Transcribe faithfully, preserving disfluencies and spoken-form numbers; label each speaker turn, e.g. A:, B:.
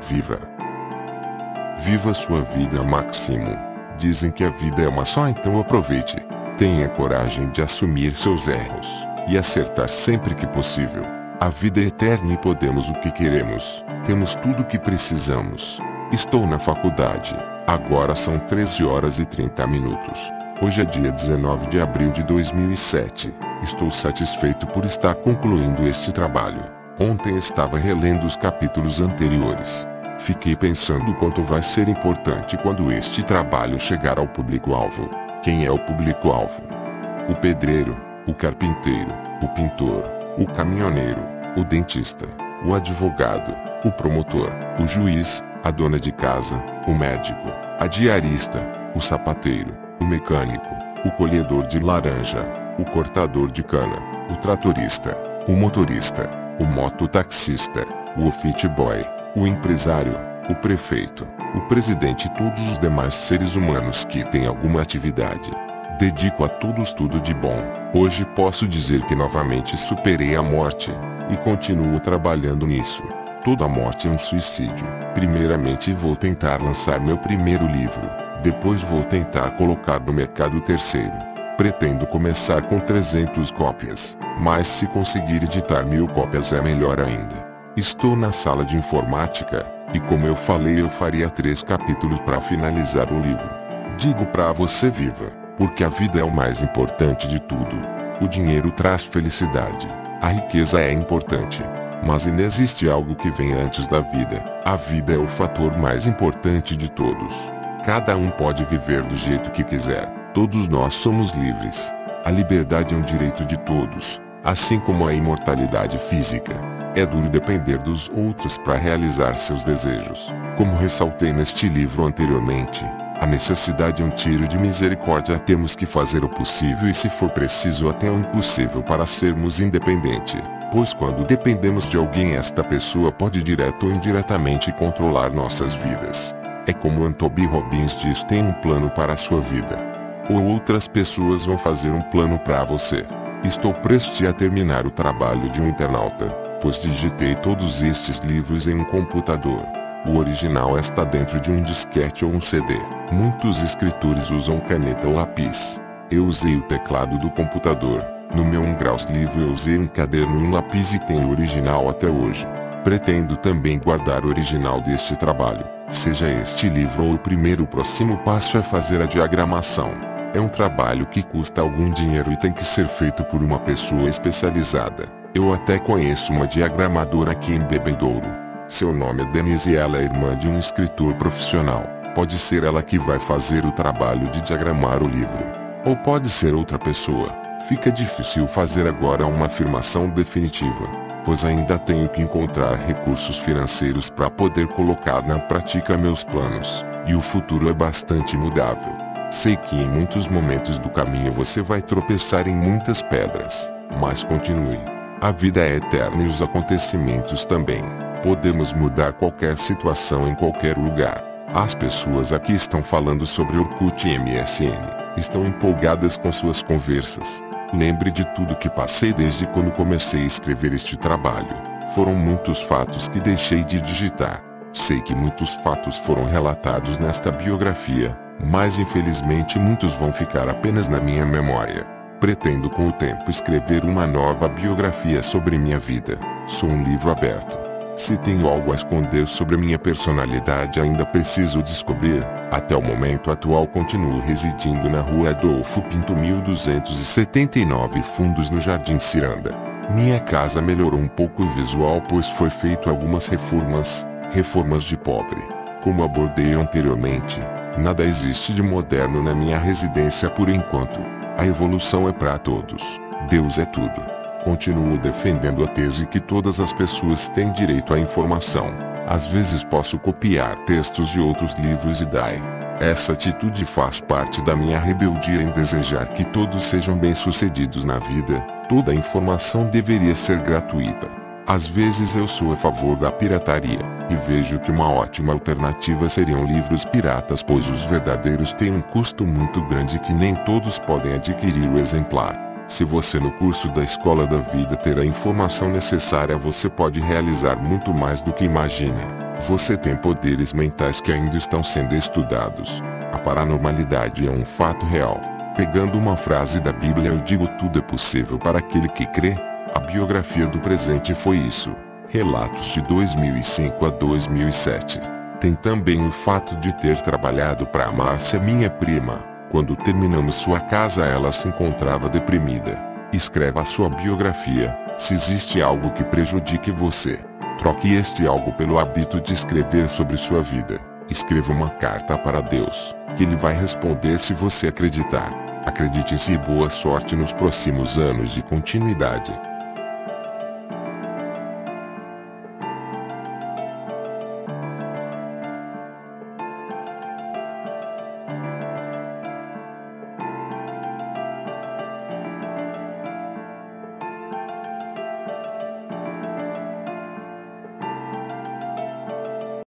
A: viva. Viva sua vida ao máximo. Dizem que a vida é uma só, então aproveite. Tenha coragem de assumir seus erros e acertar sempre que possível. A vida é eterna e podemos o que queremos. Temos tudo o que precisamos. Estou na faculdade. Agora são treze horas e trinta minutos. Hoje é dia dezenove de abril de dois mil e sete. Estou satisfeito por estar concluindo este trabalho. Ontem estava relendo os capítulos anteriores. Fiquei pensando quanto vai ser importante quando este trabalho chegar ao público-alvo. Quem é o público-alvo? O pedreiro, o carpinteiro, o pintor, o caminhoneiro, o dentista, o advogado, o promotor, o juiz, a dona de casa, o médico, a diarista, o sapateiro, o mecânico, o colhedor de laranja, o cortador de cana, o tratorista, o motorista, o mototaxista, o office boy, o empresário, o prefeito, o presidente e todos os demais seres humanos que têm alguma atividade. Dedico a todos tudo de bom. Hoje posso dizer que novamente superei a morte, e continuo trabalhando nisso. Toda morte é um suicídio. Primeiramente vou tentar lançar meu primeiro livro, depois vou tentar colocar no mercado o terceiro. Pretendo começar com trezentas cópias, mas se conseguir editar mil cópias é melhor ainda. Estou na sala de informática, e como eu falei eu faria três capítulos para finalizar o livro. Digo pra você viva, porque a vida é o mais importante de tudo. O dinheiro traz felicidade, a riqueza é importante, mas ainda existe algo que vem antes da vida. A vida é o fator mais importante de todos. Cada um pode viver do jeito que quiser, todos nós somos livres. A liberdade é um direito de todos, assim como a imortalidade física. É duro depender dos outros para realizar seus desejos. Como ressaltei neste livro anteriormente, a necessidade é um tiro de misericórdia. Temos que fazer o possível e, se for preciso, até o impossível para sermos independentes. Pois quando dependemos de alguém, esta pessoa pode direto ou indiretamente controlar nossas vidas. É como Anthony Robbins diz: tem um plano para a sua vida. Ou outras pessoas vão fazer um plano para você. Estou prestes a terminar o trabalho de um internauta, pois digitei todos estes livros em um computador. O original está dentro de um disquete ou um C D. Muitos escritores usam caneta ou lápis. Eu usei o teclado do computador. No meu um graus livro eu usei um caderno e um lápis e tenho o original até hoje. Pretendo também guardar o original deste trabalho, seja este livro ou o primeiro. O próximo passo é fazer a diagramação. É um trabalho que custa algum dinheiro e tem que ser feito por uma pessoa especializada. Eu até conheço uma diagramadora aqui em Bebedouro. Seu nome é Denise e ela é irmã de um escritor profissional. Pode ser ela que vai fazer o trabalho de diagramar o livro. Ou pode ser outra pessoa. Fica difícil fazer agora uma afirmação definitiva, pois ainda tenho que encontrar recursos financeiros para poder colocar na prática meus planos. E o futuro é bastante mudável. Sei que em muitos momentos do caminho você vai tropeçar em muitas pedras, mas continue. A vida é eterna e os acontecimentos também. Podemos mudar qualquer situação em qualquer lugar. As pessoas aqui estão falando sobre Orkut e M S N. Estão empolgadas com suas conversas. Lembre de tudo que passei desde quando comecei a escrever este trabalho. Foram muitos fatos que deixei de digitar. Sei que muitos fatos foram relatados nesta biografia, mas infelizmente muitos vão ficar apenas na minha memória. Pretendo com o tempo escrever uma nova biografia sobre minha vida. Sou um livro aberto. Se tenho algo a esconder sobre minha personalidade, ainda preciso descobrir. Até o momento atual continuo residindo na rua Adolfo Pinto mil duzentos e setenta e nove Fundos, no Jardim Ciranda. Minha casa melhorou um pouco o visual, pois foi feito algumas reformas, reformas de pobre. Como abordei anteriormente, nada existe de moderno na minha residência por enquanto. A evolução é para todos. Deus é tudo. Continuo defendendo a tese que todas as pessoas têm direito à informação. Às vezes posso copiar textos de outros livros e daí. Essa atitude faz parte da minha rebeldia em desejar que todos sejam bem-sucedidos na vida. Toda a informação deveria ser gratuita. Às vezes eu sou a favor da pirataria, e vejo que uma ótima alternativa seriam livros piratas, pois os verdadeiros têm um custo muito grande que nem todos podem adquirir o exemplar. Se você no curso da Escola da Vida ter a informação necessária, você pode realizar muito mais do que imagina. Você tem poderes mentais que ainda estão sendo estudados. A paranormalidade é um fato real. Pegando uma frase da Bíblia, eu digo: tudo é possível para aquele que crê. A biografia do presente foi isso. Relatos de dois mil e cinco a dois mil e sete. Tem também o fato de ter trabalhado para a Márcia, minha prima. Quando terminamos sua casa, ela se encontrava deprimida. Escreva a sua biografia. Se existe algo que prejudique você, troque este algo pelo hábito de escrever sobre sua vida. Escreva uma carta para Deus, que Ele vai responder se você acreditar. Acredite em si e boa sorte nos próximos anos de continuidade.